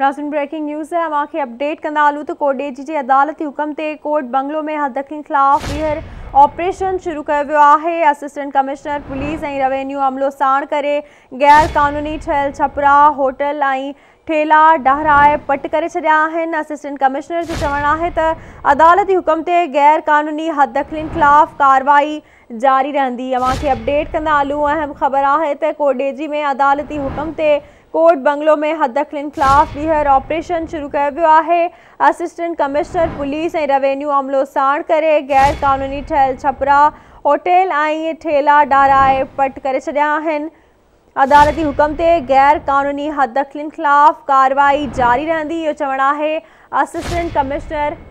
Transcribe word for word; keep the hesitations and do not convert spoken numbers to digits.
नाज़रीन breaking news है अवां खे अपडेट कंदा हलूं त कोटदीजी जी अदालती हुकम ते कोट बंगलो में हदखिन खिलाफ़ बीहर ऑपरेशन शुरू कियो वियो आहे। असिस्टेंट कमिश्नर पुलिस ऐं रेवेन्यू अमलो साण करे गैर कानूनी ठहियल छपरा होटल ऐं ठेला डहराए पट करे छॾिया आहिनि। असिस्टेंट कमिश्नर जो चवणु आहे त अदालती हुकम ते गैर कानूनी हदखिन खिलाफ़ कार्रवाई जारी रहंदी। अवां खे अपडेट कंदा हलूं अहम ख़बर आहे त कोटदीजी में अदालती हुकम ते कोट बंगलो में हदखिन खिलाफ़ बीहर ऑपरेशन शुरू कियो वियो आहे। असिस्टेंट कमिश्नर पुलिस ऐं रेवेन्यू अमलो साण करे गैर कानूनी ठहियल छपरा होटल ऐं ठेला डहराए पट करे छॾिया आहिनि। अदालती हुकम ते गैर कानूनी हदखिन खिलाफ़ कार्रवाई जारी रहंदी, इहो चवणु आहे असिस्टेंट कमिश्नर